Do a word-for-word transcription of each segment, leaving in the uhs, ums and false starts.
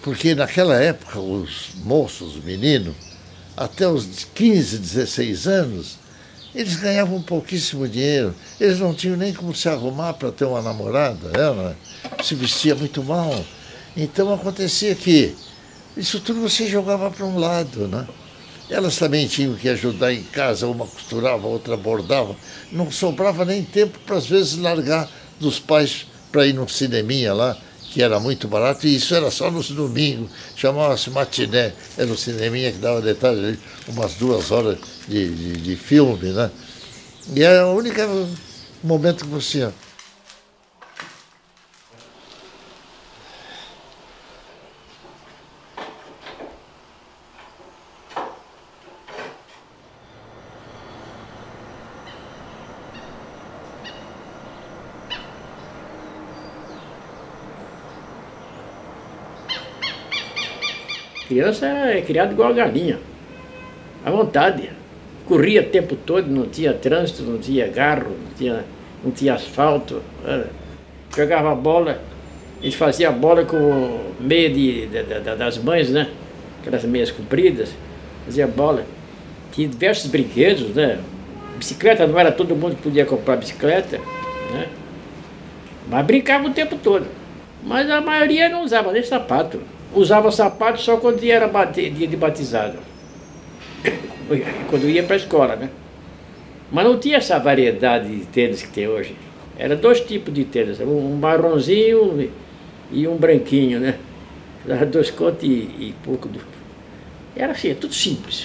Porque naquela época os moços, os meninos, até os quinze, dezesseis anos, eles ganhavam pouquíssimo dinheiro. Eles não tinham nem como se arrumar para ter uma namorada. Ela se vestia muito mal. Então acontecia que isso tudo você jogava para um lado, né? Elas também tinham que ajudar em casa, uma costurava, outra bordava. Não sobrava nem tempo para, às vezes, largar dos pais para ir num cineminha lá, que era muito barato, e isso era só nos domingos, chamava-se matiné, era um cineminha que dava detalhe, umas duas horas de, de, de filme, né? E era o único momento que você ia. Criança é criada igual a galinha, à vontade. Corria o tempo todo, não tinha trânsito, não tinha carro, não tinha, não tinha asfalto. Jogava bola, a gente fazia bola com meia de, de, de, das mães, né? Aquelas meias compridas, fazia bola. Tinha diversos brinquedos, né? Bicicleta, não era todo mundo que podia comprar bicicleta, né? Mas brincava o tempo todo. Mas a maioria não usava nem sapato. Usava sapato só quando era dia de batizado, quando ia para a escola, né? Mas não tinha essa variedade de tênis que tem hoje. Era dois tipos de tênis, um marronzinho e um branquinho, né? Era dois contos e, e pouco. Do... Era assim, tudo simples.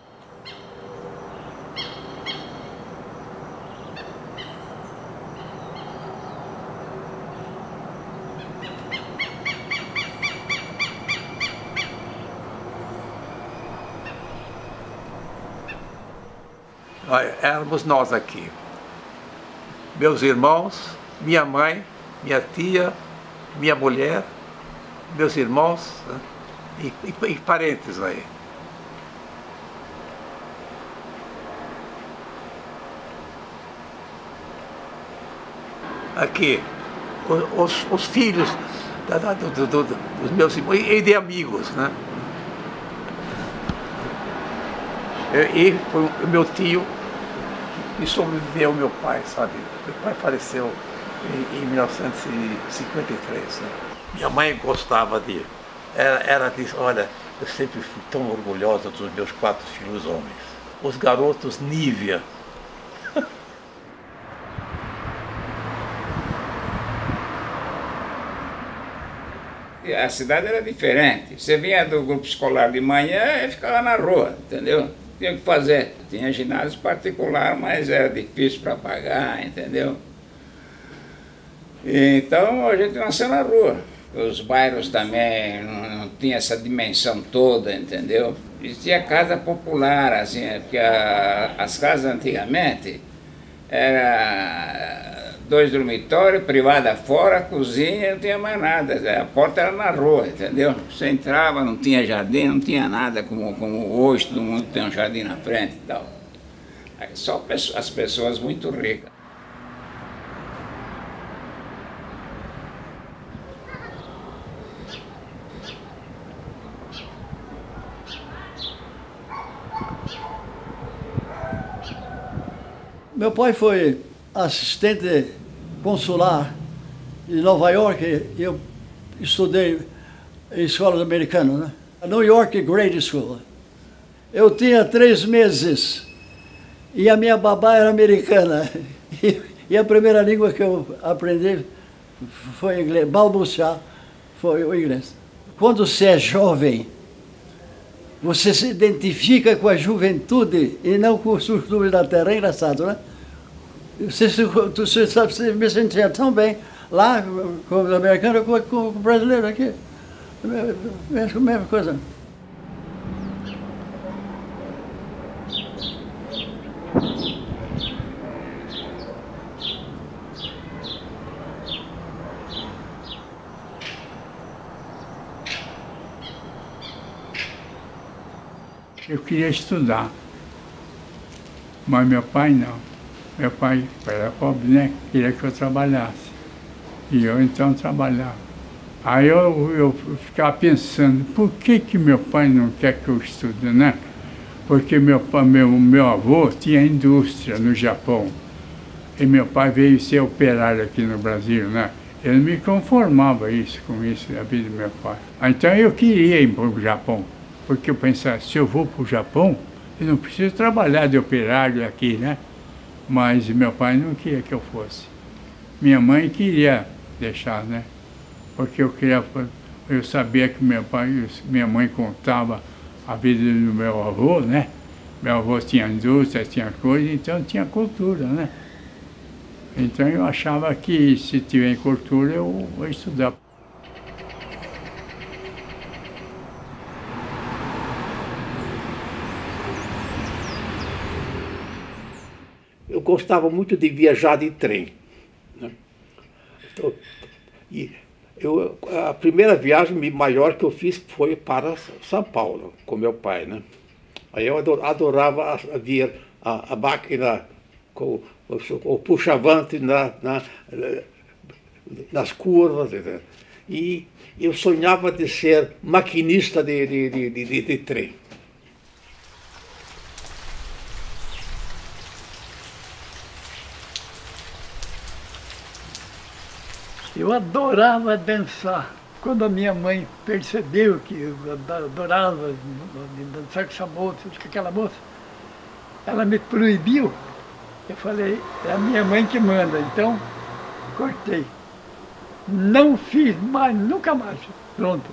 Éramos nós aqui, meus irmãos, minha mãe, minha tia, minha mulher, meus irmãos, né? e, e, e parentes aí. Aqui, os, os filhos da, da, do, do, dos meus irmãos e de amigos, né? E, e foi o meu tio que sobreviveu ao meu pai, sabe? Meu pai faleceu em, em mil novecentos e cinquenta e três. Né? Minha mãe gostava de... Ela, ela disse, olha, eu sempre fui tão orgulhosa dos meus quatro filhos homens. Os garotos Nívia. A cidade era diferente. Você vinha do grupo escolar de manhã e ficava na rua, entendeu? Tinha que fazer. Tinha ginásio particular, mas era difícil para pagar, entendeu? Então a gente nasceu na rua. Os bairros também não, não tinha essa dimensão toda, entendeu? Existia casa popular, assim, porque a, as casas antigamente era dois dormitórios, privada fora, cozinha, não tinha mais nada. A porta era na rua, entendeu? Você entrava, não tinha jardim, não tinha nada, como, como hoje todo mundo tem um jardim na frente e tal. Só as pessoas muito ricas. Meu pai foi assistente consular em Nova York e eu estudei em escolas americanas, né? A New York Grade School. Eu tinha três meses e a minha babá era americana. E, e a primeira língua que eu aprendi foi inglês, balbuciar foi o inglês. Quando você é jovem, você se identifica com a juventude e não com os costumes da terra. É engraçado, né? Você, você, sabe, você me sentia tão bem lá com os americanos como com o brasileiro aqui. A mesma coisa. Eu queria estudar, mas meu pai não. Meu pai era pobre, né? Queria que eu trabalhasse. E eu então trabalhava. Aí eu, eu ficava pensando, por que que meu pai não quer que eu estude, né? Porque meu, meu, meu avô tinha indústria no Japão. E meu pai veio ser operário aqui no Brasil, né? Eu não me conformava isso, com isso, a vida do meu pai. Então eu queria ir para o Japão, porque eu pensava, se eu vou para o Japão, eu não preciso trabalhar de operário aqui, né? Mas meu pai não queria que eu fosse. Minha mãe queria deixar, né? Porque eu queria, eu sabia que meu pai, minha mãe contava a vida do meu avô, né? Meu avô tinha indústria, tinha coisa, então tinha cultura, né? Então eu achava que se tiver cultura eu vou estudar. Eu gostava muito de viajar de trem, né? Então, e eu, a primeira viagem maior que eu fiz foi para São Paulo, com meu pai, né? Aí eu adorava ver a, a máquina com o, o puxavante na, na, nas curvas. E eu sonhava de ser maquinista de, de, de, de, de trem. Eu adorava dançar. Quando a minha mãe percebeu que eu adorava dançar com essa moça, com aquela moça, ela me proibiu. Eu falei, é a minha mãe que manda, então cortei. Não fiz mais, nunca mais. Pronto.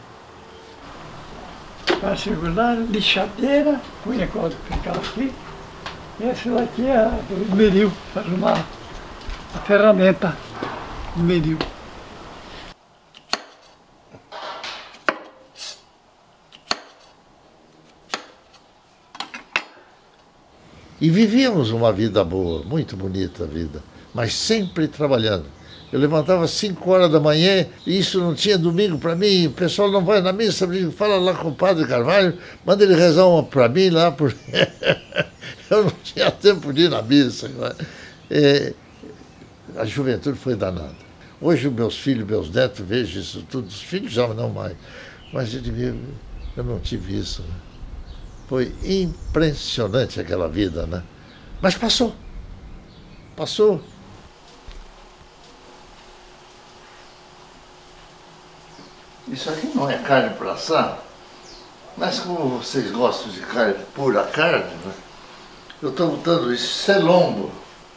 Para segurar, lixadeira, põe a corda ficar aqui. Essa daqui é o meril, para arrumar a ferramenta do meril. E vivíamos uma vida boa, muito bonita a vida, mas sempre trabalhando. Eu levantava às cinco horas da manhã e isso não tinha domingo para mim. O pessoal não vai na missa, fala lá com o padre Carvalho, manda ele rezar uma para mim lá, porque eu não tinha tempo de ir na missa. É, a juventude foi danada. Hoje os meus filhos, meus netos, vejo isso tudo, os filhos já não mais, mas eu, eu não tive isso. Foi impressionante aquela vida, né? Mas passou. Passou. Isso aqui não é carne para assar, mas como vocês gostam de carne, pura carne, né? Eu estou botando isso, isso é lombo.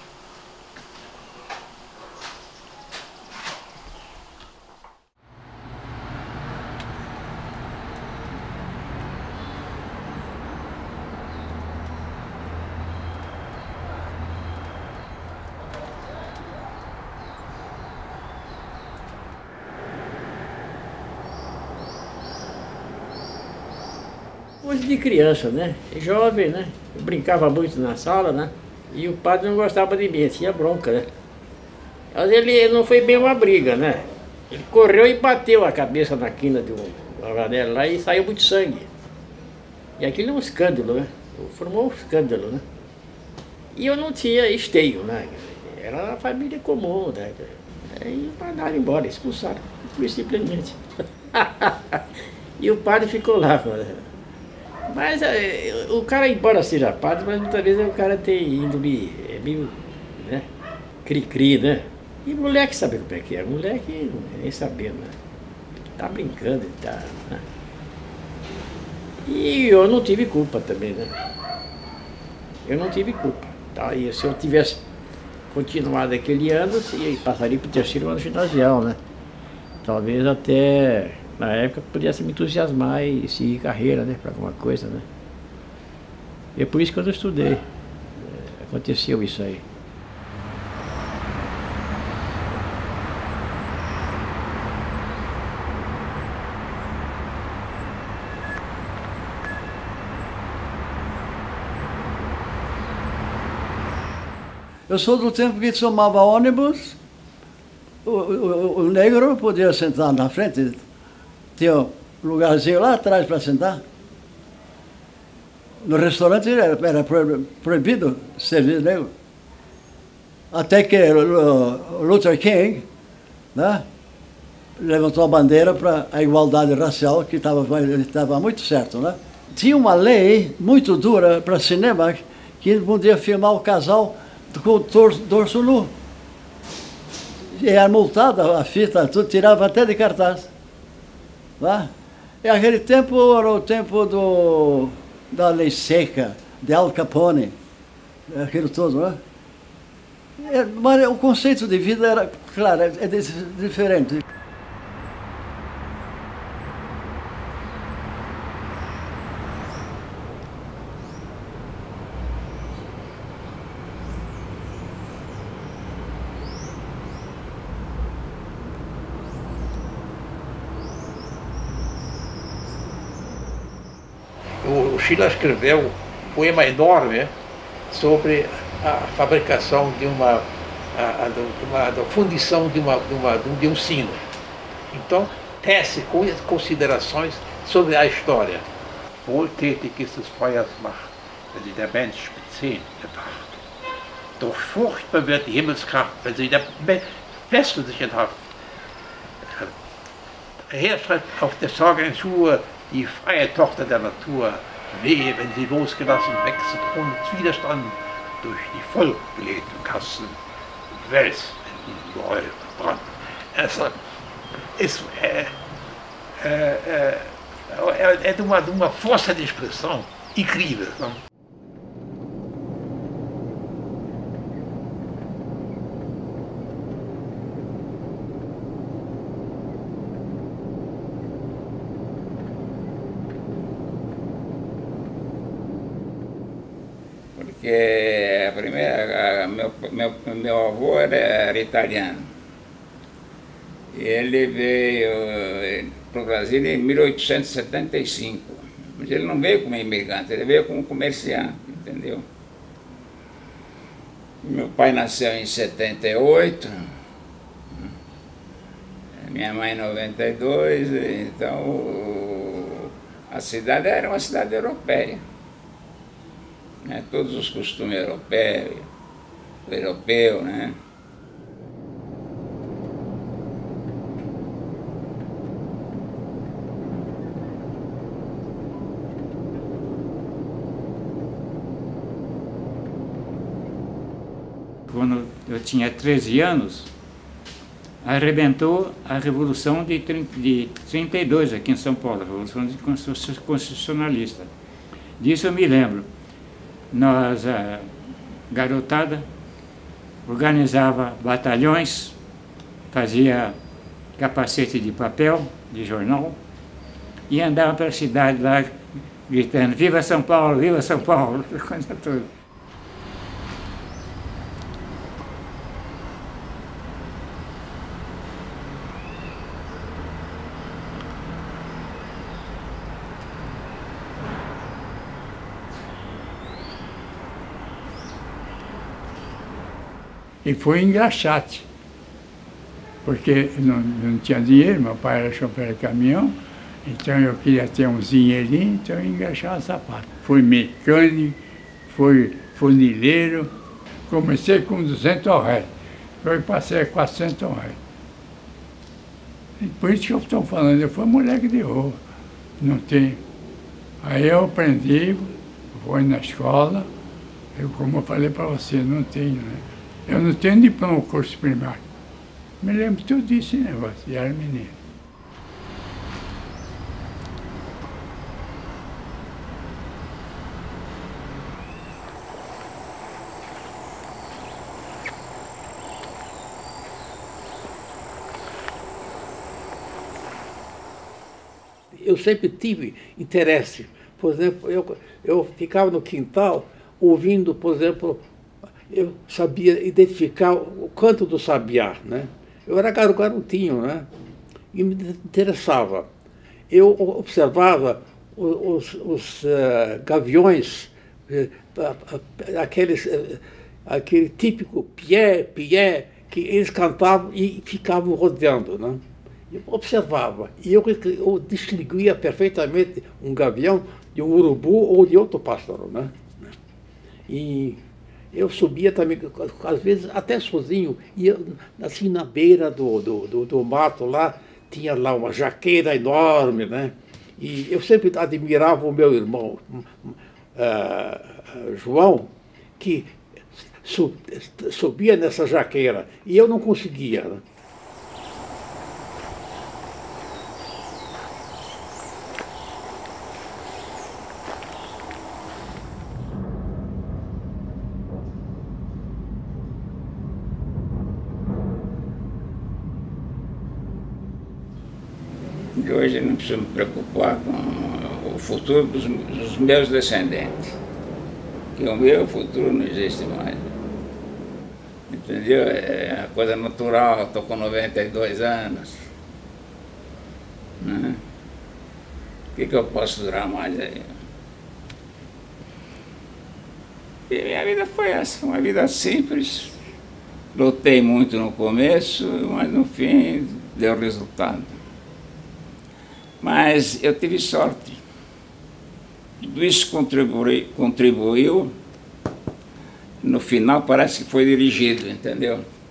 Coisa de criança, né? Jovem, né? Eu brincava muito na sala, né? E o padre não gostava de mim, tinha bronca, né? Mas ele não foi bem uma briga, né? Ele correu e bateu a cabeça na quina de uma janela lá e saiu muito sangue. E aquilo é um escândalo, né? Formou um escândalo, né? E eu não tinha esteio, né? Era uma família comum, né? Aí mandaram embora, expulsaram, simplesmente. E o padre ficou lá, né? Mas é, o cara, embora seja padre, mas muitas vezes o cara tem índole, é meio, né, cri-cri, né? E moleque sabe como é que é, moleque nem sabendo, né? Tá brincando e tá, né? E eu não tive culpa também, né? Eu não tive culpa, tá? E se eu tivesse continuado aquele ano, eu passaria para o terceiro ano ginasial, né? Talvez até... Na época pudesse me entusiasmar e seguir carreira, né, para alguma coisa, né. E é por isso que eu não estudei. É, aconteceu isso aí. Eu sou do tempo que tomava ônibus, o, o, o negro podia sentar na frente. Tinha um lugarzinho lá atrás para sentar. No restaurante era, era proibido servir negro. Até que o Luther King, né, levantou a bandeira para a igualdade racial, que estava muito certo, né? Tinha uma lei muito dura para cinema que não podia filmar o casal com o dorso nu. E era multada a fita, tudo, tirava até de cartaz. Tá? E aquele tempo era o tempo do, da lei seca, de Al Capone, aquilo todo, né? É, mas o conceito de vida era, claro, é, é diferente. O Schiller escreveu um poema enorme sobre a fabricação de uma, a, a, de uma da fundição de, uma, de, uma, de um sino. Então, tece considerações sobre a história. Wohltätig ist des Feuers Macht, wenn sie der Mensch mit Zehen bewacht. Doch furchtbar wird die Himmelskraft, wenn sie der Westen sich enthaft. Herschreibt auf der sorgenden Schuhe die freie Tochter der Natur, wehe, wenn sie losgelassen wächst, ohne Widerstand durch die vollbelegten Kassen, wälzt in den Gehäusen Brand. Essa, isso é, é, é, é de, uma, de uma força de expressão incrível. Não? Porque a primeira, a, meu, meu, meu avô era, era italiano. E ele veio para o Brasil em mil oitocentos e setenta e cinco. Mas ele não veio como imigrante, ele veio como comerciante, entendeu? Meu pai nasceu em setenta e oito, minha mãe em noventa e dois, então a cidade era uma cidade europeia. Né, todos os costumes europeus, europeu, né? Quando eu tinha treze anos, arrebentou a Revolução de trinta e dois aqui em São Paulo, a Revolução Constitucionalista. Disso eu me lembro. Nós, a garotada, organizava batalhões, fazia capacete de papel, de jornal, e andava pela cidade lá gritando: "Viva São Paulo, viva São Paulo", coisa toda. E foi engraxate, porque não, não tinha dinheiro, meu pai era chofer de caminhão, então eu queria ter um dinheirinho, então eu engraxava sapato. Fui mecânico, fui funileiro, comecei com duzentos reais, depois passei a quatrocentos reais. E por isso que eu estou falando, eu fui moleque de rua, não tem. Aí eu aprendi, fui na escola, eu, como eu falei para você, não tenho, né? Eu não tenho diploma no curso primário. Me lembro tudo desse negócio, e era menino. Eu sempre tive interesse. Por exemplo, eu, eu ficava no quintal ouvindo, por exemplo, eu sabia identificar o canto do sabiá, né? Eu era garotinho, né? E me interessava. Eu observava os, os uh, gaviões, uh, aqueles, uh, aquele típico pié, pié, que eles cantavam e ficavam rodeando, né? Eu observava, e eu, eu distinguia perfeitamente um gavião de um urubu ou de outro pássaro, né? E eu subia também, às vezes até sozinho, ia assim na beira do, do, do, do mato lá, tinha lá uma jaqueira enorme, né? E eu sempre admirava o meu irmão, uh, João, que subia nessa jaqueira, e eu não conseguia, né? E hoje não preciso me preocupar com o futuro dos, dos meus descendentes, que o meu futuro não existe mais. Entendeu? É uma coisa natural, estou com noventa e dois anos. Né? O que, que eu posso durar mais aí? E minha vida foi essa, uma vida simples. Lutei muito no começo, mas no fim deu resultado. Mas eu tive sorte. Tudo isso contribui, contribuiu. No final parece que foi dirigido, entendeu?